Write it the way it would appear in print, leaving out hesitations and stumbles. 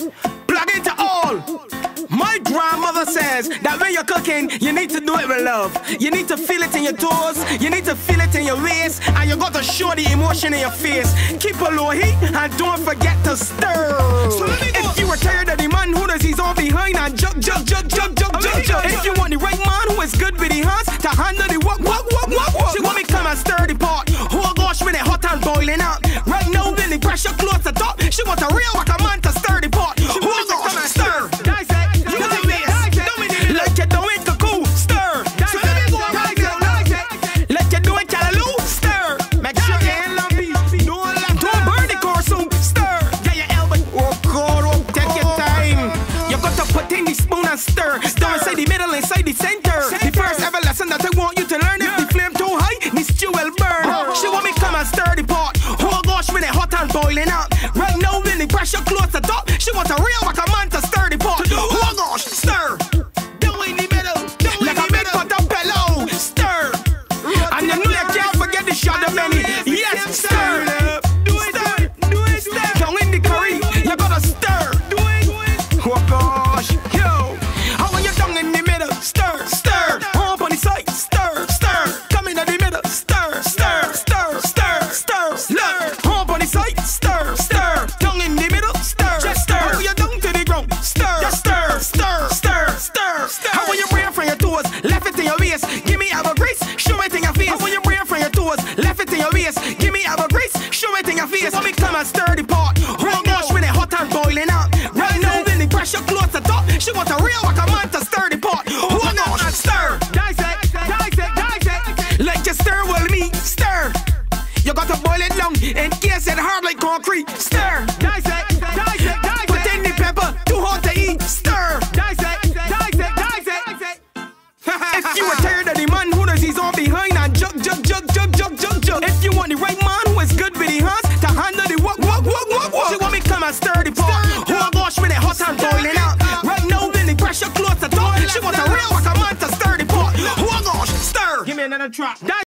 plug into all. My grandmother says that when you're cooking, you need to do it with love. You need to feel it in your toes, you need to feel it in your waist, and you got to show the emotion in your face. Keep a low heat and don't forget to stir. So if you are tired of the man who does his own behind and jug. If you want the right man who is good with the hands to handle the walk. She want me come and stir the pot. Oh gosh, when it hot and boiling up. Right now when the pressure close the top, she want a real waka man to stir the pot. Oh gosh, stir. Stir, inside the middle, inside the center. The first ever lesson that I want you to learn. If the flame too high, this stew will burn. She want me come and stir the pot. Oh gosh, when it hot and boiling up. Right now when the pressure close the top, she want a real waka man to stir the pot. Oh gosh, stir. Down in the middle, like a big pot of pillow. Stir. And you know you can't forget the shot of many. Yes, stir. Do it. Down in the curry, you gotta stir. Oh gosh, yo. In the middle, stir. Up on the side, stir. Come in the middle, stir. Look, up on the side, stir. Down in the middle, stir. How you down to the ground, stir. How will you bring from your toes, left it in your waist? Give me a grace, show it in your face. How will you bring from your toes, left it in your waist? Give me a grace, show it in your face. Let me come and stir the pot. Oh gosh, when it hot and boiling up. Right now when the pressure close the top, she want a real waka man to stir the pot. Oh gosh, stir. Dissect. Like you stir, well me, stir. You got to boil it long in case it hard like concrete. Stir. Dissect. Put in the pepper, too hot to eat. Stir. Dissect. If you are tired of the man who does his own behind and jug. If you want the right man who is good with the hands to handle the walk. She want me come and stir the pot. Oh gosh, when it hot and boiling up. Right now when the pressure close the top, she want a real waka man to stir the pot. Oh gosh, stir. Give me another track.